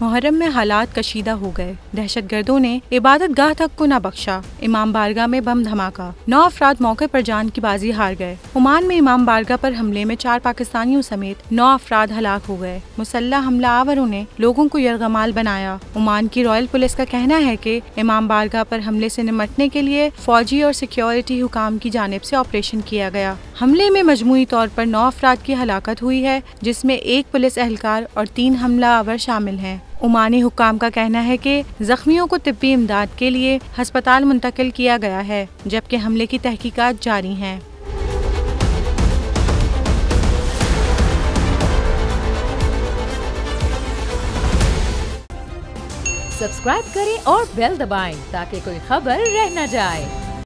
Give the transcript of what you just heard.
मुहर्रम में हालात कशीदा हो गए। दहशतगर्दों ने इबादत गाह तक को न बख्शा। इमाम बारगाह में बम धमाका, 9 अफराद मौके पर जान की बाजी हार गए। ओमान में इमाम बारगाह पर हमले में 4 पाकिस्तानियों समेत 9 अफराद हलाक हो गए। मुसल्लह हमलावरों ने लोगों को यरगमाल बनाया। ओमान की रॉयल पुलिस का कहना है कि इमाम बारगाह पर हमले से निपटने के लिए फौजी और सिक्योरिटी हुकाम की जानिब से ऑपरेशन किया गया। हमले में मजमूई तौर पर 9 अफराद की हलाकत हुई है, जिसमें 1 पुलिस एहलकार और 3 हमलावर शामिल हैं। ओमानी हुक्काम का कहना है कि जख्मियों को तिब्बी इमदाद के लिए अस्पताल मुंतकिल किया गया है, जबकि हमले की तहकीकात जारी हैं। सब्सक्राइब करें और बेल दबाएं ताकि कोई खबर रह न जाए।